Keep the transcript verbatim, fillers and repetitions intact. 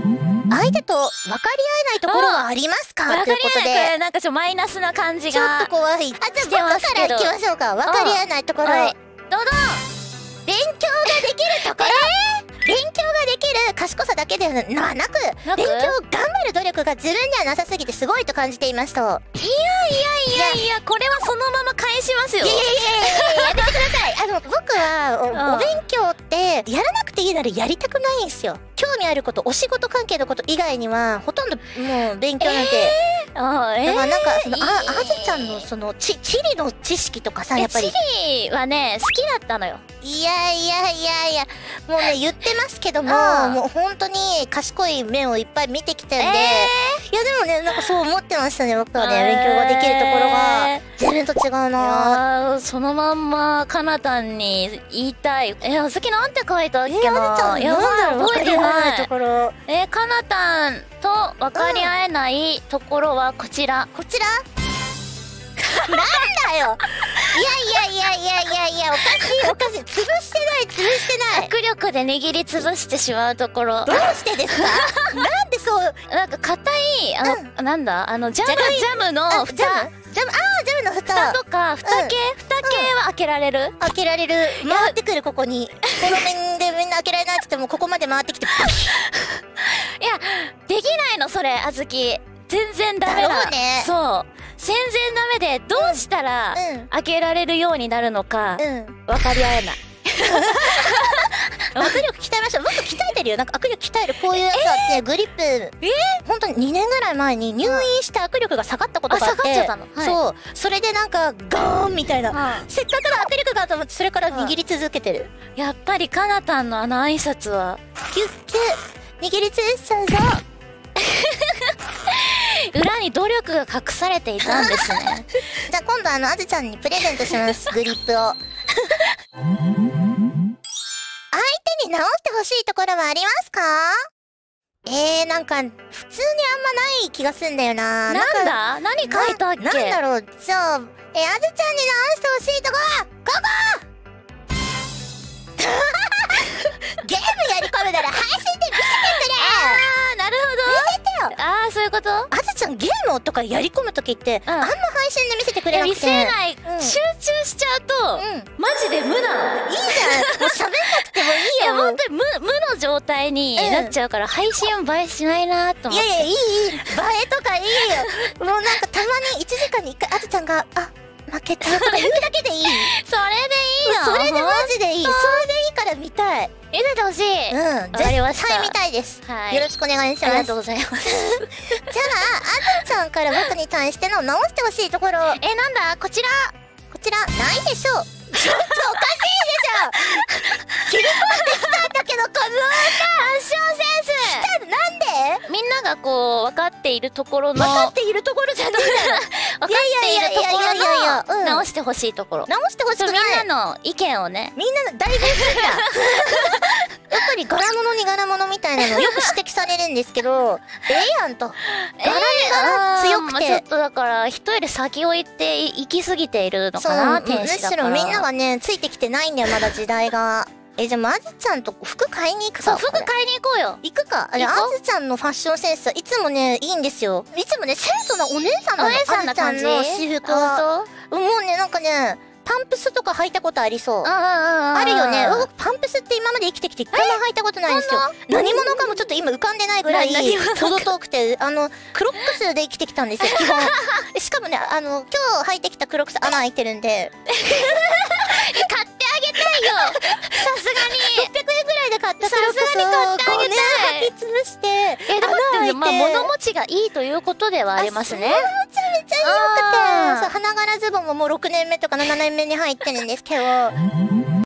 相手と分かり合えないところはありますかということで、 なんかちょっとマイナスな感じちょっがと怖い。あ、じゃあ僕から行きましょうか。分かり合えないところ。 はい、どうぞ。 勉強ができるところ、勉強ができる賢さだけではなく、 なく勉強を頑張る努力が自分ではなさすぎてすごいと感じていますと。 いやいやいやいや、これはそのまま返しますよ。 いやいやいやいや、やめてください。あの僕はお、お勉強ってやらなくていいならやりたくないんですよ。興味あること、お仕事関係のこと以外にはほとんどもう勉強なんて、 えー、あーえー、 だからなんかそのいいああずちゃんのそのち地理の知識とかさ、やっぱり地理はね好きだったのよ。 いやいやいやいや、もうね言ってますけども、 うんもう本当に賢い面をいっぱい見てきたんで、 えー、 いやでもねなんかそう思ってましたね。僕はね、勉強ができるところがえー全然と違うな。 いやそのまんまかなたんに言いたい。え、あずきなんて書いたっけな。 えー、あずちゃんやばい、 なんだろう、 覚えてないところ。 えー、かなたんと分かり合えないところはこちら。 こちらなんだよ。いやいやいやいやいやいや、おかしいおかしい。潰してない潰してない。 握力で握りつぶしてしまうところ。 どうしてですかなんでそう。 なんか硬い、あの、なんだあの、ジャム、ジャムの蓋。 ジャムジャム、あー、ジャムの蓋。 蓋とか、蓋系、蓋系は開けられる？ 開けられる。回ってくる、ここに。この面でみんな開けられないって言っても、ここまで回ってきて、いや、できないの、それ、あずき。全然ダメだ。 だろうね。 そう。全然ダメで、どうしたら開けられるようになるのか、 うん分かり合えない。 握力鍛えましょう。僕鍛えてるよ。なんか握力鍛えるこういうやつあって、グリップ。えー、本当ににねんぐらい前に入院して握力が下がったことがあって、 あ、下がっちゃったの。はい、 そう。それでなんかガーンみたいな、 はせっかくの握力がと思ってそれから握り続けてる。 やっぱりかなたんのあの挨拶はキュッキュ握りつぶしちゃうぞ。 裏に努力が隠されていたんですね。 じゃあ今度あのあずちゃんにプレゼントしますグリップを。相手に直してほしいところはありますか？えー、なんか普通にあんまない気がすんだよな。 なんだ？何書いたっけ？ な、なんだろう。じゃあ、えー、あずちゃんに直してほしいとこはここゲームやり込むなら配信で見せてくれ。 あー、なるほど。 見せてよ。 あー、そういうこと？ あずちゃんゲームとかやり込むときって、 うん、 あんま配信で見せてくれなくて。 見せない、うん、集中しちゃうと、うん、マジで無なの。 いいじゃん。もう喋んなくてもいいよ。 いや、本当に無、無の状態になっちゃうから、うん、配信映えしないなと思って。 いやいや、いい、いい。映えとかいいよ。もうなんかたまにいちじかんにいっかいあずちゃんが、あ、負けたとか言うだけでいい。 それでいいの？ それでマジでいい。それでいいから見たい。 見せてほしい。 うん。 わかりました。 はい、見たいです。 はい。 よろしくお願いします。 ありがとうございます。 じゃあ、あずちゃんから僕に対しての直してほしいところ。 え、なんだこちら。 こちら、ないでしょう。ちょっとおかしいでしょ。切り込んできたんだけど、このファッションセンス。 来たなんで？ みんながこう、分かっているところの。 分かっているところじゃないだろ。 分かっているところの、 うん、 直してほしいところ。 直してほしくない。 みんなの意見をね。 みんなの大合意だ。やっぱり柄物に柄物みたいなのよく指摘されるんですけど、ええやんと。柄に柄強くて。 ちょっとだから、人より先を行って行き過ぎているのかな、天使だから。 むしろみんながね、ついてきてないんだよ、まだ時代が。え、じゃあ、まずちゃんと服買いに行くか。 そう、服買いに行こうよ。 行くか。あれ、あずちゃんのファッションセンスはいつもね、いいんですよ。いつもね、清楚なお姉さんなの。 お姉さんな感じ。 あずちゃんの私服は。もうね、なんかね、パンプスとか履いたことありそう。あるよね。僕、パンプスって今まで生きてきて一回も履いたことないんですよ。何者かもちょっと今浮かんでないぐらい、程遠くて、あの、クロックスで生きてきたんですよ、基本。しかもね、あの、今日履いてきたクロックス穴開いてるんで。 買ってあげたいよ。さすがに。 ろっぴゃくえんぐらいで買ったクロックスをさすがに買ってあげたい。 履き潰して、 え、でもってまあ物持ちがいいということではありますね。 物持ちめちゃ良くて、そう花柄ズボンももうろくねんめとかななねんめに入ってるんですけど。